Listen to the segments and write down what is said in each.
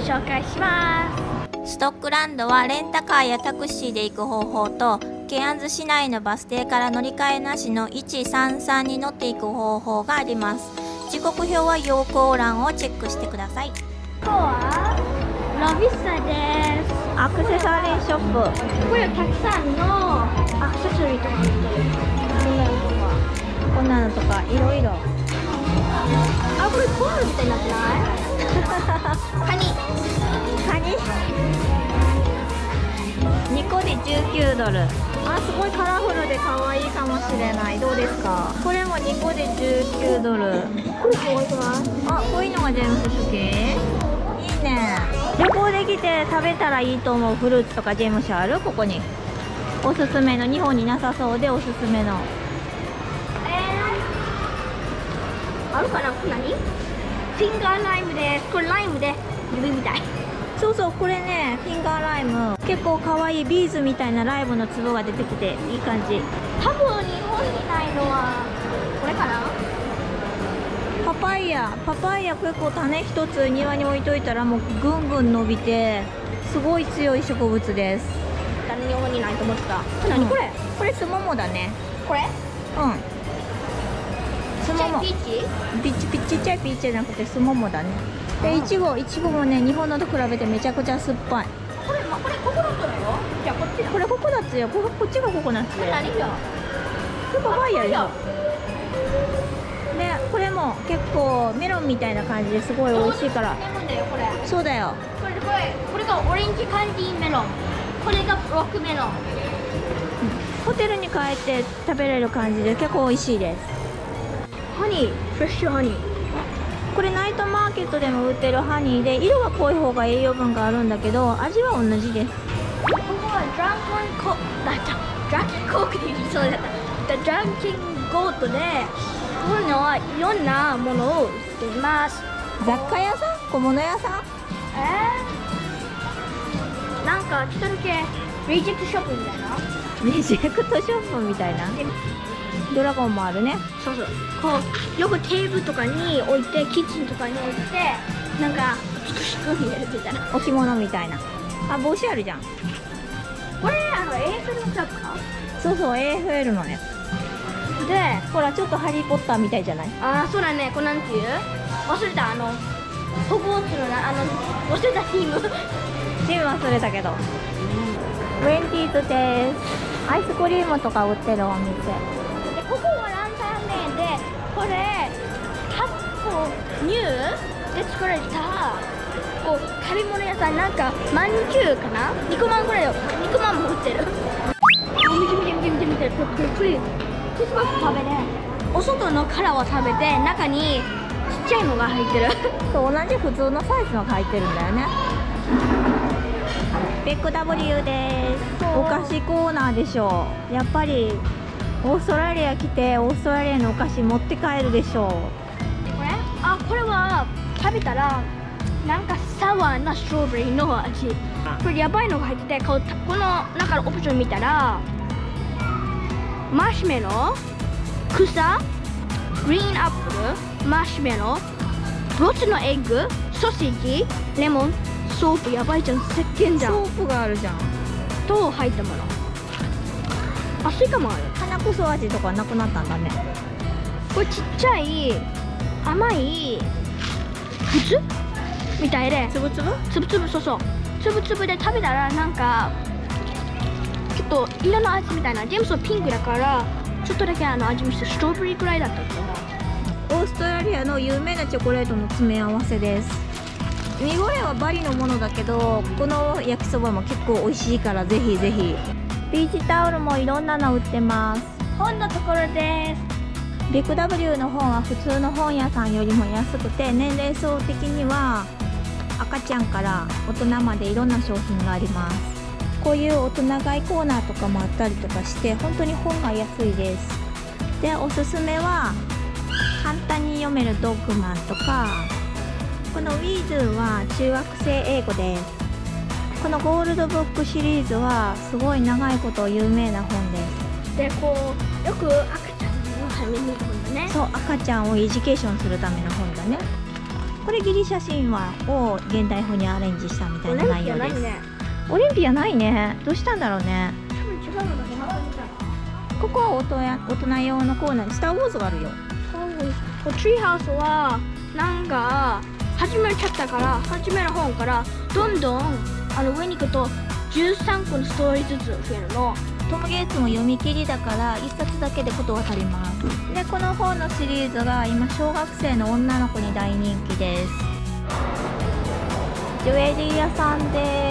紹介します。 ストックランドはレンタカーやタクシーで行く方法と、ケアンズ市内のバス停から乗り換えなしの133に乗っていく方法があります。時刻表は要項欄をチェックしてください。 今日はラビスタです。 アクセサリーショップ。 これたくさんのアクセサリーとか売ってる。 こんなのとかいろいろ。 あ、これコールみたいになってないカニ 2個で19ドル。あ、すごいカラフルで可愛いかもしれない。どうですか？これも2個で19ドル。 これ可愛くない？ あ、こういうのがジェームス好き？いいね。旅行できて食べたらいいと思うフルーツとかジェームスある？ここにおすすめの、日本になさそうでおすすめの。 あるかな？これ何？フィンガーライムです。これライムで指みたい。 そうそう、これね、フィンガーライム。結構可愛いビーズみたいなライムの粒が出てきていい感じ。 多分日本にないのはこれかな？ パパイヤ結構種一つ庭に置いといたらもうぐんぐん伸びて、すごい強い植物です。 日本にないと思ってた。何これ？ これスモモだね。 これ？ うん。スモモ。 ピちっちゃいピーチじゃなくてスモモだね。で、いちごもね、日本のと比べてめちゃくちゃ酸っぱい。 これココナッツだよ。じゃあこっちだ。 これココナッツよ。こっちがココナッツよ。 何じゃ？ これパパイヤでしょ。で、これも結構メロンみたいな感じですごい美味しいから。 レモンだよこれ。 そうだよ。 これがオレンジカンディーメロン。これがブロックメロン。 ホテルに帰って食べれる感じで結構美味しいです。 ハニー、フレッシュハニー。 これナイトマーケットでも売ってるハニーで、色が濃い方が栄養分があるんだけど、味は同じです。 ここはドランキンコークで言いそうだった。ドランキンゴートで、こういうのはいろんなものを売っています。 雑貨屋さん？小物屋さん？ なんかちょっとだけリジェクトショップみたいな。 リジェクトショップみたいな。ドラゴンもあるね。 そうそう。こうよくテーブルとかに置いて、キッチンとかに置いて、なんかちょっと仕組み入れるみたいな。 置物みたいな。あ、帽子あるじゃん。 これAFL のキャップか？ そうそう、AFL のね。 で、 ほらちょっとハリーポッターみたいじゃない？ ああ、そうだね。これなんていう？忘れた。ホグワーツの忘れたチーム忘れたけど。ウェンティーズです。アイスクリームとか売ってるお店。 で、ここはランタンメンで、これ乳で作られたこう食べ物屋さん、なんかまんじゅうかな、肉まんぐらいよ。肉まんも売ってる。見てプリすごく食べて、お外の殻を食べて、中にちっちゃいのが入ってる。 そう、同じ普通のサイズの入ってるんだよね。ビッグ W です。お菓子コーナーでしょう。やっぱりオーストラリア来てオーストラリアのお菓子持って帰るでしょう。 これは食べたらなんかサワーなストロベリーの味。これやばいのが入ってて、この中のオプション見たらマシュメロ、草、グリーンアップル、マシュメロ、ロスのエッグ、ソーセージ、レモン、ソープ。やばいじゃん、石鹸じゃん。 ソープがあるじゃん。 と入ったもの。あ、スイカもある。 花こそ味とかなくなったんだね。 これちっちゃい甘い靴みたいで、つぶつぶ、そうそう、つぶつぶで食べたらなんかちょっと色の味みたいな。ジェームスはピンクだからちょっとだけ味見してストロベリーくらいだったと思う。 オーストラリアの有名なチョコレートの詰め合わせです。見声はバリのものだけど、この焼きそばも結構美味しいからぜひぜひ。ビーチタオルもいろんなの売ってます。 本のところです。 ビッグ W の本は普通の本屋さんよりも安くて、年齢層的には赤ちゃんから大人までいろんな商品があります。こういう大人買いコーナーとかもあったりとかして、本当に本が安いです。で、おすすめは簡単に読めるドッグマンとか、このウィーズは中学生英語です。このゴールドブックシリーズはすごい長いこと有名な本です。 で、こうよく赤ちゃんのために本だね。 そう、赤ちゃんをエデュケーションするための本だね。 これギリシャ神話を現代風にアレンジしたみたいな内容です。 ね。 オリンピアないね。どうしたんだろうね。 多分違うのだけなかった。 ここは大人用のコーナー、スター・ウォーズがあるよ。 トリーハウスはなんか初めのチャプターから初めの本からどんどん上に行くと13個のストーリーずつ増えるの。 トム・ゲイツも読み切りだから1冊だけでことが足ります。でこの本のシリーズが今小学生の女の子に大人気です。ジュエリー屋さんです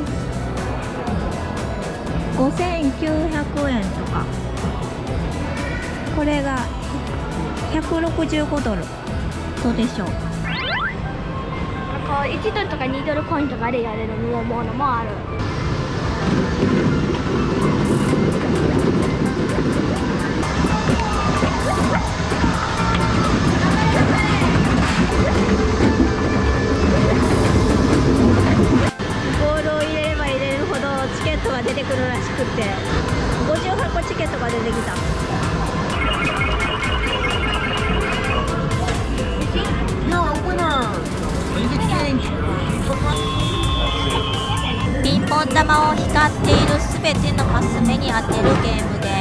。5900円とか。これが165ドル。どうでしょう。 1ドルとか2ドルコインとかでやれるものもある。 ボールを入れれば入れるほどチケットが出てくるらしくて、58個チケットが出てきた。ピンポン玉を光っているすべてのマス目に当てるゲームです。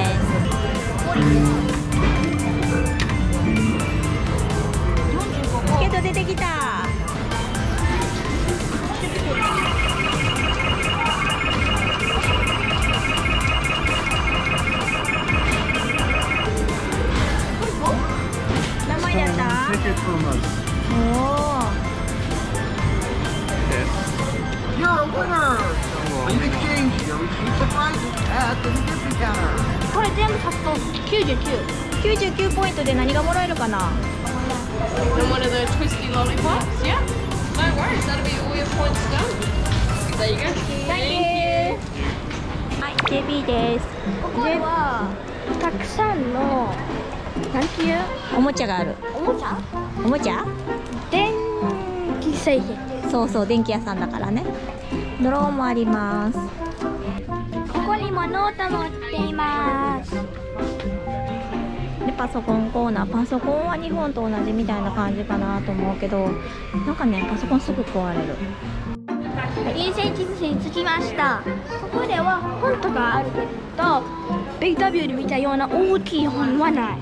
チケット出てきた。何枚だった？おお。 これ全部足すと 99ポイントで何がもらえるかな。 And one of the twisty lollipops, yeah? No worries, that'll be all your points done. There you go. Thank you. はい、JB です。 ここはたくさんのなんていうおもちゃがある。 おもちゃ？ おもちゃ？ 電気製品。 そうそう、電気屋さんだからね。ドローンもあります。 ここにもノートも売っています。 でパソコンコーナー。パソコンは日本と同じみたいな感じかなと思うけど、なんかねパソコンすぐ壊れる。 優先地図に着きました。ここでは本とかあるけど、ビッグ W で見たような大きい本はない。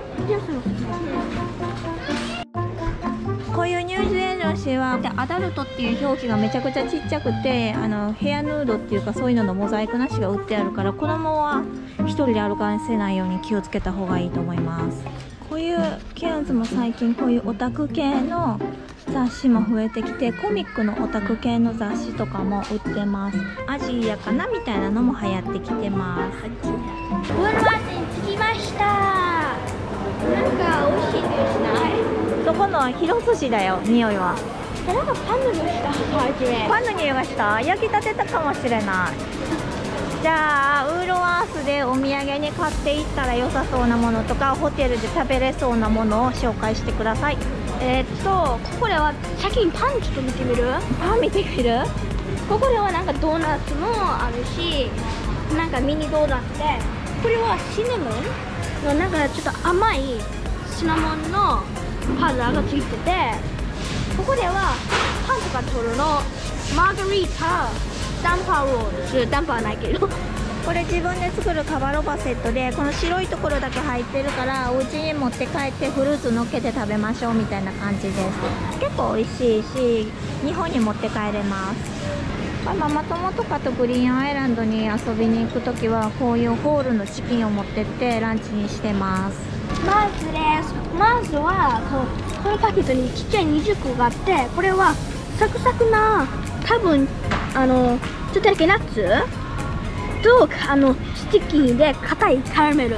こういうニュージーランドの詩はアダルトっていう表記がめちゃくちゃちっちゃくて、ヘアヌードっていうかそういうののモザイクなしが売ってあるから、子供は一人で歩かせないように気をつけた方がいいと思います。こういうケアンズも最近こういうオタク系の雑誌も増えてきて、コミックのオタク系の雑誌とかも売ってます。アジアかなみたいなのも流行ってきてます。 ウォルマートに着きました。なんか美味しい匂いしない？ そこの広寿司だよ、匂いは。 なんかパンの匂いした初め。 パンの匂いがした。焼きたてたかもしれない。じゃあウーロンアースでお土産に買っていったら良さそうなものとか、ホテルで食べれそうなものを紹介してください。 ここでは先にパンちょっと見てみる？ パン見てみる？ ここではなんかドーナツもあるし、なんかミニドーナツで、これはシナモンのなんかちょっと甘いシナモンのパウダーがついてて、ここではパンとか取るのマーガリータダンパーロールです。ダンパーはないけどこれ自分で作るカバロバセットで、この白いところだけ入ってるから、お家に持って帰ってフルーツのっけて食べましょうみたいな感じです。結構美味しいし、日本に持って帰れます。ママ友とかとグリーンアイランドに遊びに行くときは、こういうホールのチキンを持ってってランチにしてます。 まずはこのパケットにちっちゃい20個があって、これはサクサクな、多分ちょっとだけナッツとスティッキーで硬いカラメル。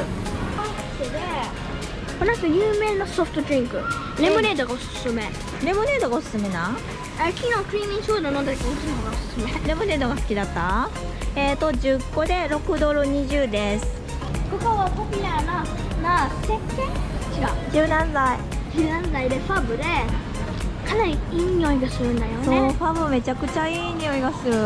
なんか有名なソフトドリンク、レモネードがおすすめ。 レモネードがおすすめな。 昨日クリーミーソーダ飲んだけど、こっちの方がおすすめ。 レモネードが好きだった。10個で6ドル20です。 ここはポピュラーな石鹸？違う、 柔軟剤でファブでかなりいい匂いがするんだよね。 そう、ファブめちゃくちゃいい匂いがする。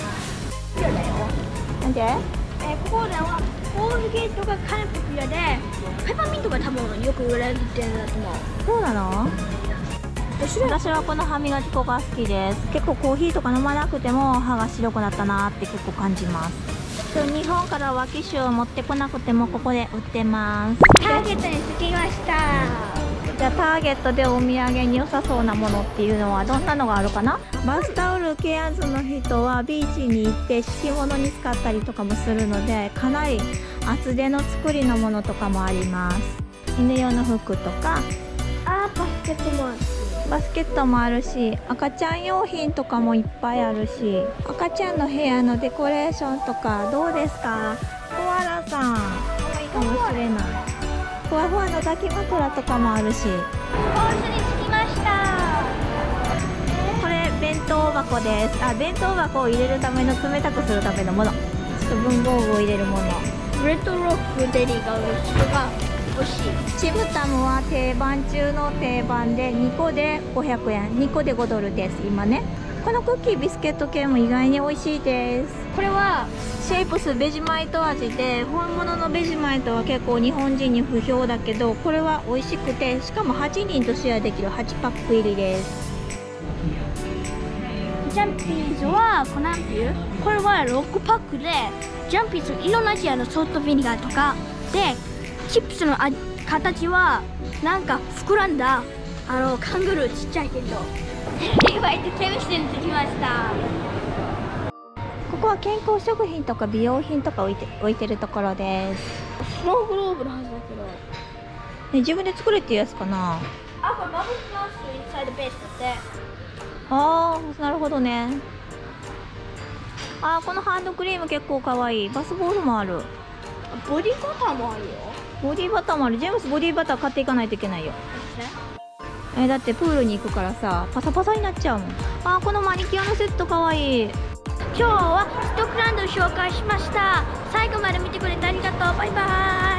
なんで？ ここではコールゲートがかなりポピュラーで、ペパーミントが多分よく売られてるんだと思う。 そうなの？ 私はこの歯磨き粉が好きです。結構コーヒーとか飲まなくても歯が白くなったなって結構感じます。日本からは機種を持ってこなくてもここで売ってます。 ターゲットに着きました。 じゃあターゲットでお土産に良さそうなものっていうのはどんなのがあるかな。バスタオルケアンズの人はビーチに行って敷物に使ったりとかもするので、かなり厚手の作りのものとかもあります。犬用の服とかバスケットもある。 バスケットもあるし、赤ちゃん用品とかもいっぱいあるし、赤ちゃんの部屋のデコレーションとかどうですか。コアラさん可愛いかもしれない。ふわふわの抱き枕とかもあるし。 コースに着きました。 これ弁当箱です。弁当箱を入れるための冷たくするためのもの。ちょっと文房具を入れるもの。 レトロックデリが欲しい。 チムタムは定番中の定番で2個で500円、2個で5ドルです。今ね、このクッキービスケット系も意外に美味しいです。 これはシェイプスベジマイト味で、本物のベジマイトは結構日本人に不評だけど、これは美味しくて、しかも8人とシェアできる8パック入りです。 ジャンピーズはこれは6パックで、ジャンピーズいろんな味のソフトビニガーとかで、チップスの形はなんか膨らんだカングルーちっちゃいけどリバイトケミストに着きました。 ここは健康食品とか美容品とか置いてるところです。 スノーグローブのはずだけど、 自分で作れっていうやつかな。 これバブルフランスインサイドベースだって。 なるほどね。このハンドクリーム結構かわいい。バスボールもある。 ボディバターもあるよ。 ボディバターもある。ジェームスボディバター買っていかないといけないよ。だってプールに行くからさ、パサパサになっちゃうもん。このマニキュアのセットかわいい。 今日はストックランドを紹介しました。最後まで見てくれてありがとう。バイバーイ。